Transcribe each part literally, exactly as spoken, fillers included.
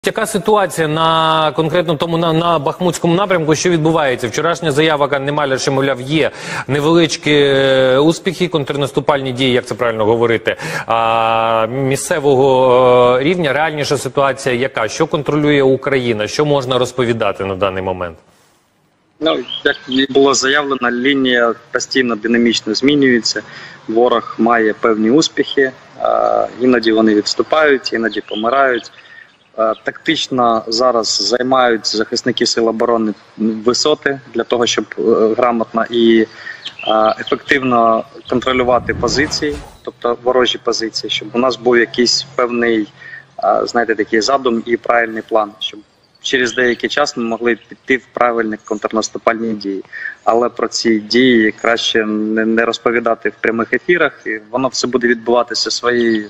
Яка ситуація на конкретно тому на, на Бахмутському напрямку, що відбувається? Вчорашня заява Ганни, що, мовляв, є невеличкі е, успіхи, контрнаступальні дії, як це правильно говорити, а, місцевого е, рівня. Реальніша ситуація яка? Що контролює Україна? Що можна розповідати на даний момент? Ну, як було заявлено, лінія постійно динамічно змінюється. Ворог має певні успіхи, е, іноді вони відступають, іноді помирають. Тактично зараз займають захисники Сил оборони висоти для того, щоб грамотно і ефективно контролювати позиції, тобто ворожі позиції, щоб у нас був якийсь певний, знаєте, такий задум і правильний план, щоб через деякий час ми могли піти в правильні контрнаступальні дії. Але про ці дії краще не розповідати в прямих ефірах, і воно все буде відбуватися своєю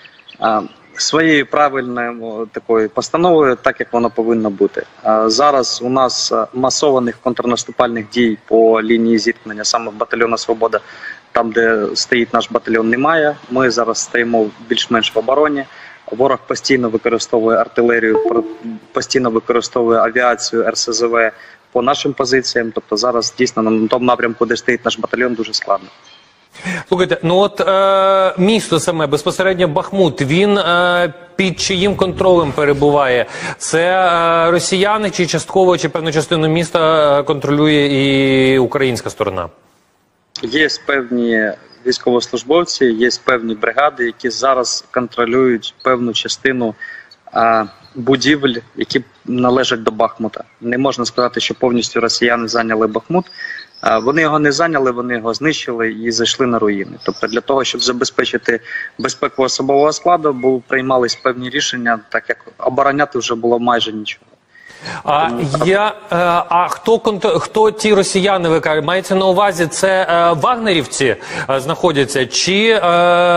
своєю правильною такою постановою, так як воно повинно бути. Зараз у нас масованих контрнаступальних дій по лінії зіткнення, саме в батальйону «Свобода», там, де стоїть наш батальйон, немає. Ми зараз стоїмо більш-менш в обороні. Ворог постійно використовує артилерію, постійно використовує авіацію, ер ес зе ве по нашим позиціям. Тобто зараз дійсно на тому напрямку, де стоїть наш батальйон, дуже складно. Слухайте, ну от е, місто саме, безпосередньо Бахмут, він е, під чиїм контролем перебуває? Це е, росіяни чи частково, чи певну частину міста контролює і українська сторона? Є певні військовослужбовці, є певні бригади, які зараз контролюють певну частину е, будівель, які належать до Бахмута. Не можна сказати, що повністю росіяни зайняли Бахмут. Вони його не зайняли, вони його знищили і зайшли на руїни. Тобто для того, щоб забезпечити безпеку особового складу, були приймались певні рішення, так як обороняти вже було майже нічого. А, я, а хто, хто ті росіяни, ви кажете, мається на увазі, це е, вагнерівці е, знаходяться, чи е,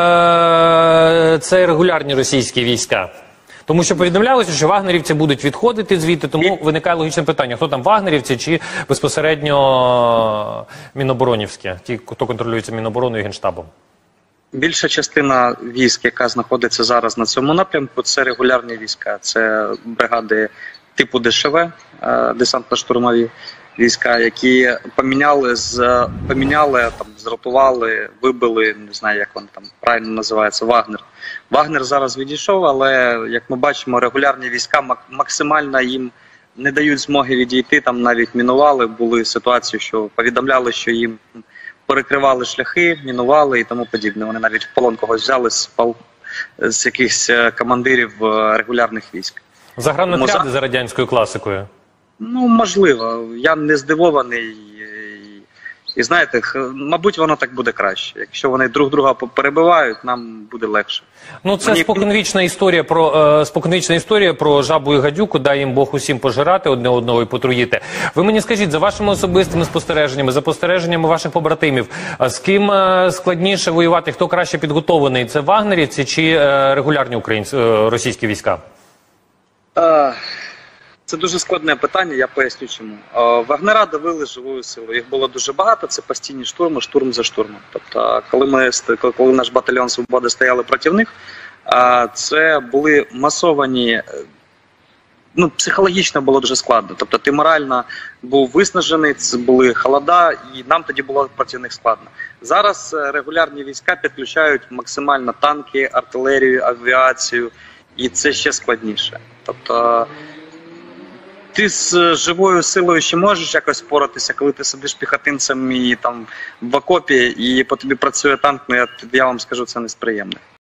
це регулярні російські війська? Тому що повідомлялося, що вагнерівці будуть відходити звідти, тому виникає логічне питання, хто там вагнерівці чи безпосередньо міноборонівські, ті, хто контролюється Мінобороною і Генштабом? Більша частина військ, яка знаходиться зараз на цьому напрямку, це регулярні війська, це бригади типу де ше ве, десантно-штурмові війська, які поміняли, з, поміняли там, зротували, вибили, не знаю, як вони там правильно називається, Вагнер. Вагнер зараз відійшов, але, як ми бачимо, регулярні війська максимально їм не дають змоги відійти, там навіть мінували, були ситуації, що повідомляли, що їм перекривали шляхи, мінували і тому подібне. Вони навіть в полон когось взяли з, пол... з якихось командирів регулярних військ. Загранотряди тому... за радянською класикою? Ну, можливо. Я не здивований. І, і знаєте, мабуть, воно так буде краще. Якщо вони друг друга перебивають, нам буде легше. Ну, це Мені... споконвічна історія про е, споконвічна історія про жабу і гадюку, дай їм Бог усім пожирати одне одного і потруїти. Ви мені скажіть, за вашими особистими спостереженнями, за спостереженнями ваших побратимів, з ким е, складніше воювати, хто краще підготовлений? Це вагнерівці чи е, регулярні українські е, російські війська? Uh... Це дуже складне питання, я поясню чому. Вагнера давили живою силою. Їх було дуже багато, це постійні штурми, штурм за штурмом. Тобто, коли ми коли наш батальйон «Свободи» стояли проти них, це були масовані, ну, психологічно було дуже складно. Тобто ти морально був виснажений, це були холода, і нам тоді було проти них складно. Зараз регулярні війська підключають максимально танки, артилерію, авіацію, і це ще складніше. Тобто ти з живою силою ще можеш якось впоратися, коли ти сидиш піхотинцем і там в окопі, і по тобі працює танк, ну я, я вам скажу, це несприємно.